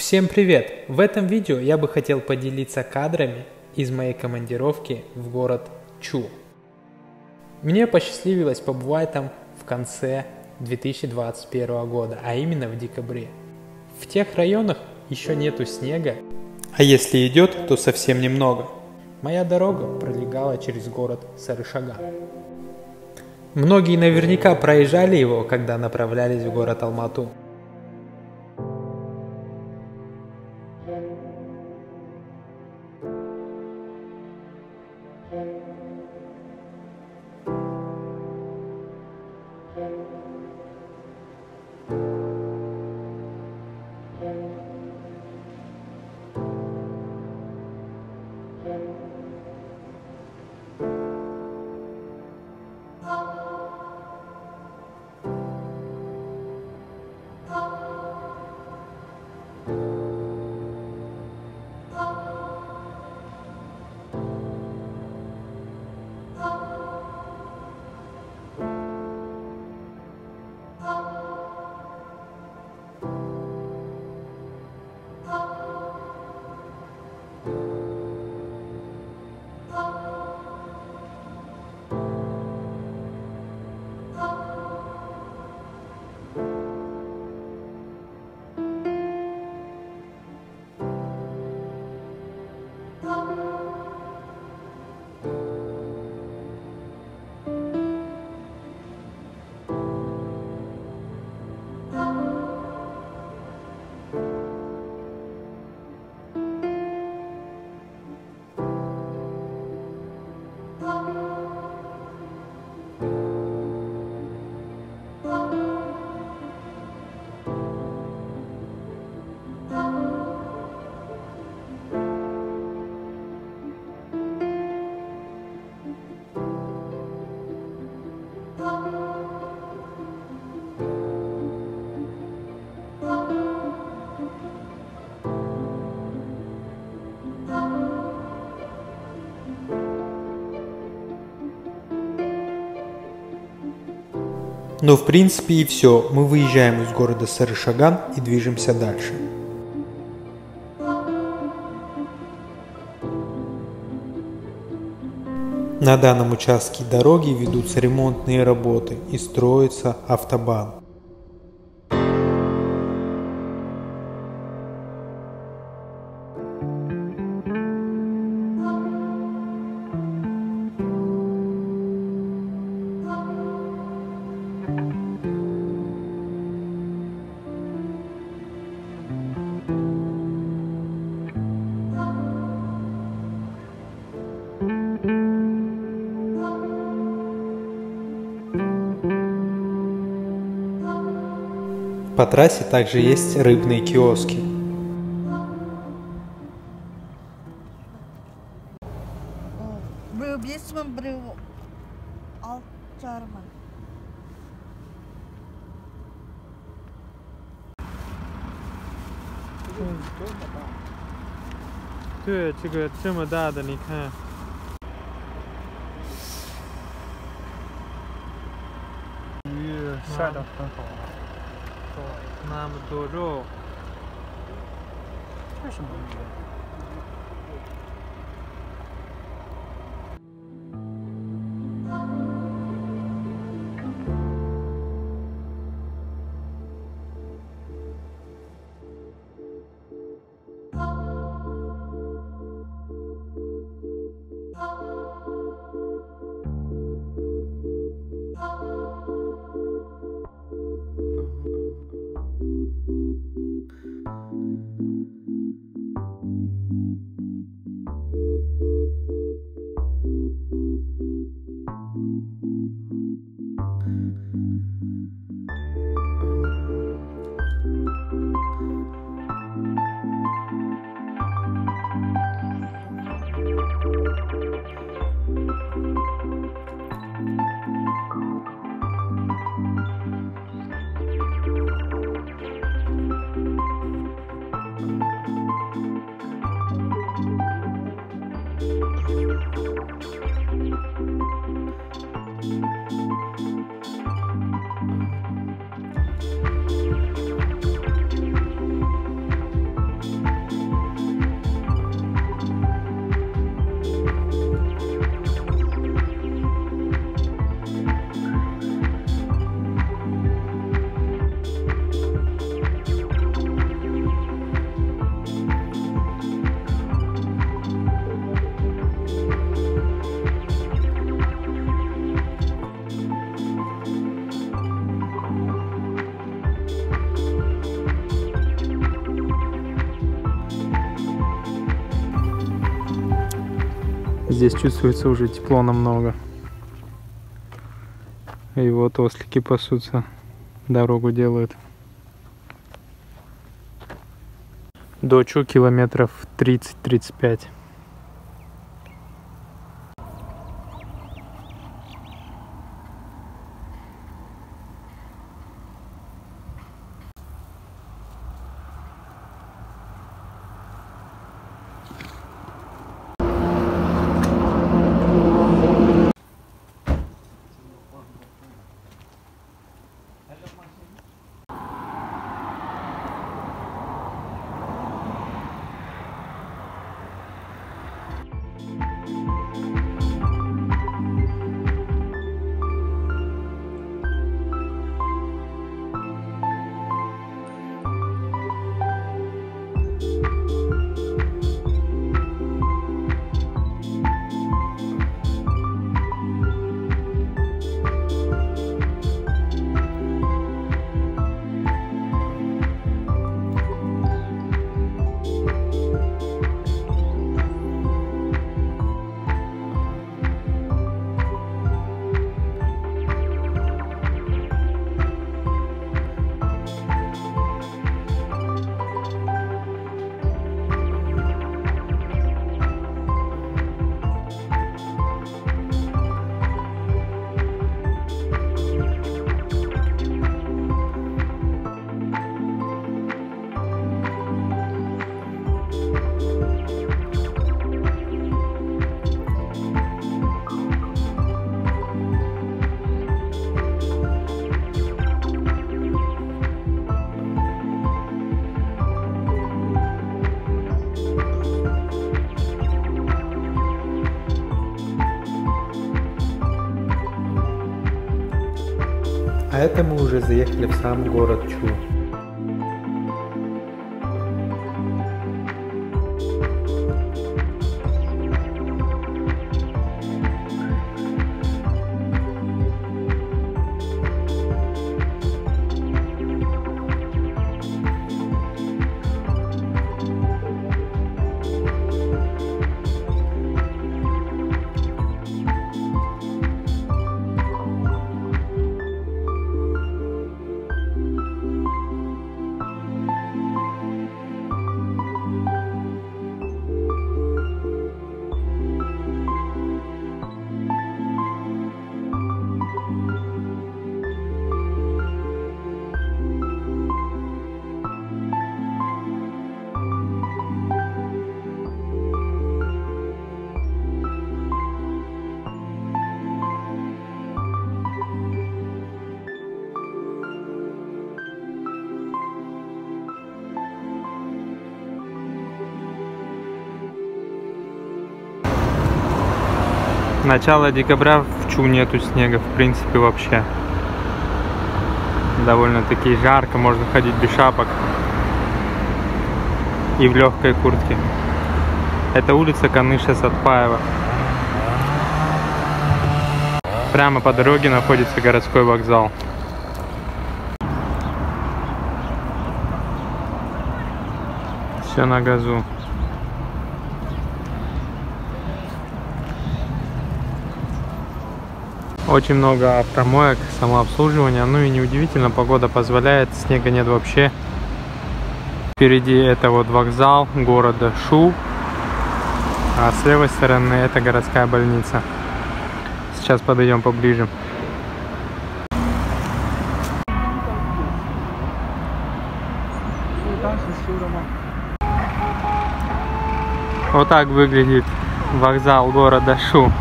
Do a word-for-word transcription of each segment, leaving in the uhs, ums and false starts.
Всем привет! В этом видео я бы хотел поделиться кадрами из моей командировки в город Чу. Мне посчастливилось побывать там в конце две тысячи двадцать первого года, а именно в декабре. В тех районах еще нету снега, а если идет, то совсем немного. Моя дорога пролегала через город Сарышаган. Многие наверняка проезжали его, когда направлялись в город Алмату. Но в принципе и все, мы выезжаем из города Сарышаган и движемся дальше. На данном участке дороги ведутся ремонтные работы и строится автобан. По трассе также есть рыбные киоски. 对，这个这么大的，你看。鱼晒得很好。那么多肉，这是什么鱼？ здесь чувствуется уже тепло намного. И вот ослики пасутся, дорогу делают. До Чу километров тридцать-тридцать пять. А это мы уже заехали в сам город Чу. Начало декабря в Чу нету снега, в принципе, вообще. Довольно-таки жарко, можно ходить без шапок и в легкой куртке. Это улица Каныша-Сатпаева. Прямо по дороге находится городской вокзал. Все на газу. Очень много автомоек, самообслуживания. Ну и неудивительно, погода позволяет, снега нет вообще. Впереди это вот вокзал города Шу, а с левой стороны это городская больница. Сейчас подойдем поближе. Вот так выглядит вокзал города Шу.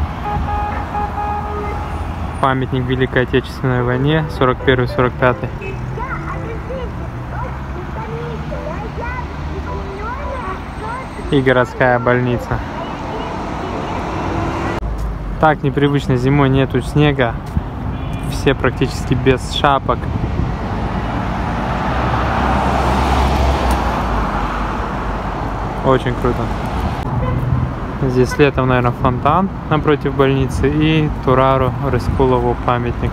Памятник Великой Отечественной войне сорок первый сорок пятый. И городская больница. Так непривычно, зимой нету снега. Все практически без шапок. Очень круто. Здесь летом, наверное, фонтан напротив больницы и Турару Рыскулову памятник.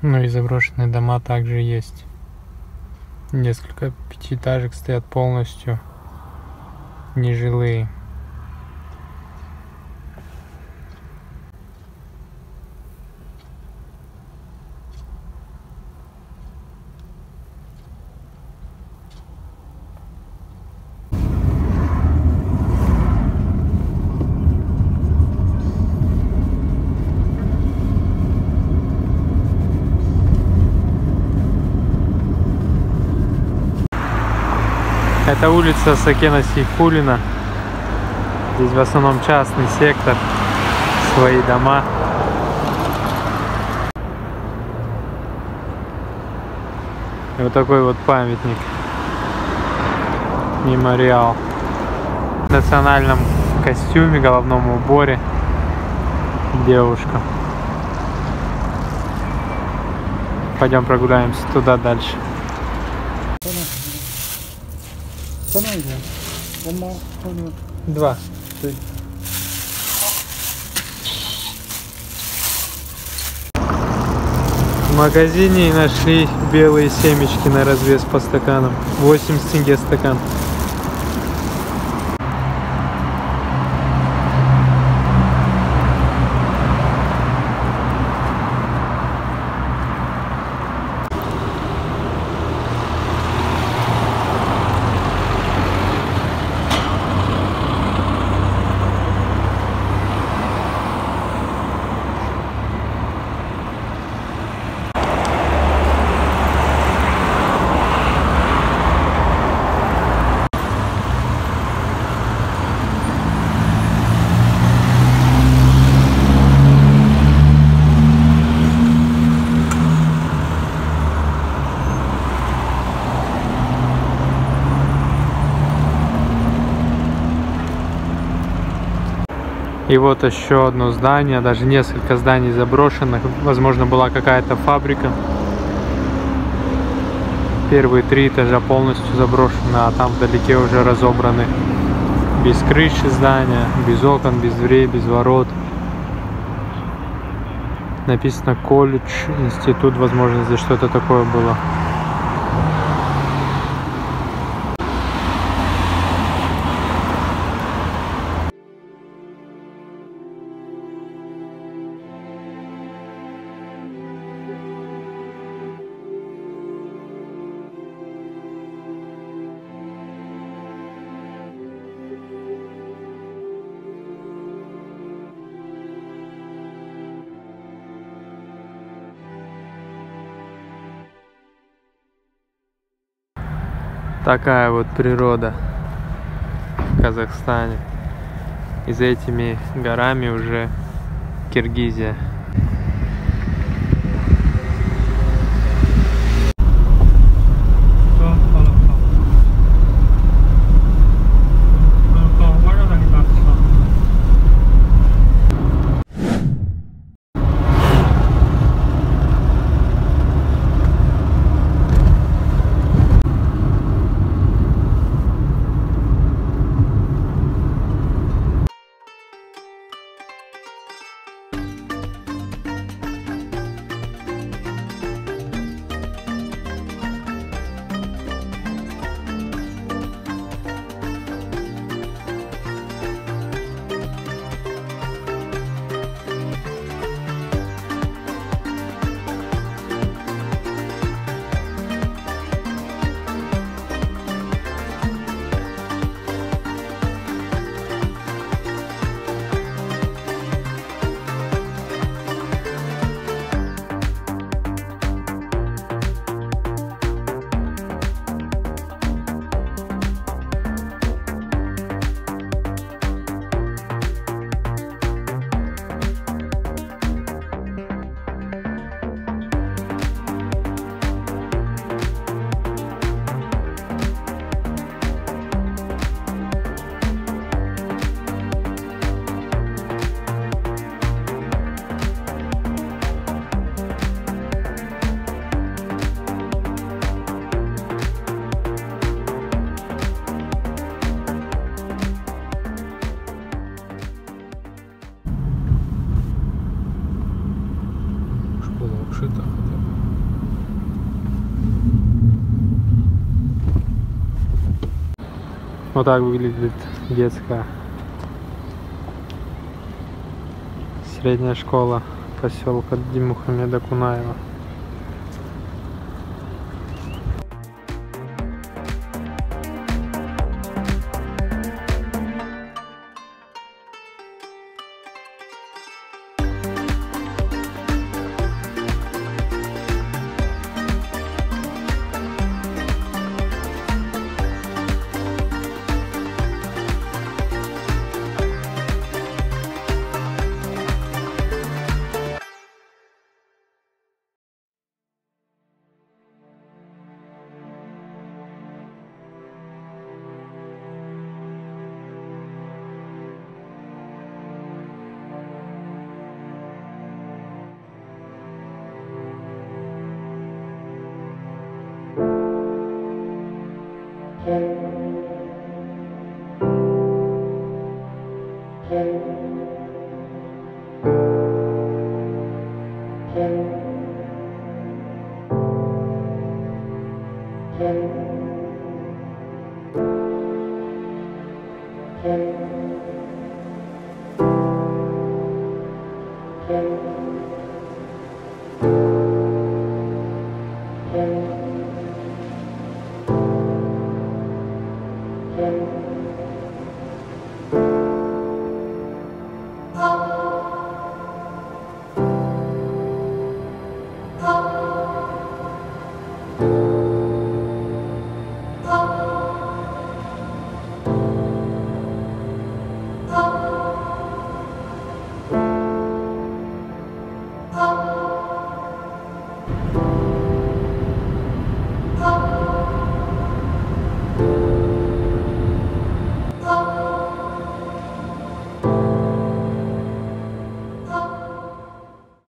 Ну и заброшенные дома также есть. Несколько пятиэтажек стоят полностью нежилые. Это улица Сакена Сейфуллина. Здесь в основном частный сектор, свои дома. И вот такой вот памятник. Мемориал. В национальном костюме, головном уборе. Девушка. Пойдем прогуляемся туда дальше. Два. В магазине нашли белые семечки на развес по стаканам. восемьдесят тенге стакан. И вот еще одно здание, даже несколько зданий заброшенных. Возможно, была какая-то фабрика. Первые три этажа полностью заброшены, а там вдалеке уже разобраны. Без крыши здания, без окон, без дверей, без ворот. Написано колледж, институт, возможно, здесь что-то такое было. Такая вот природа в Казахстане. И за этими горами уже Киргизия. Школа обшита хотя бы. Вот так выглядит детская средняя школа поселка Димухамеда Кунаева. Thank you.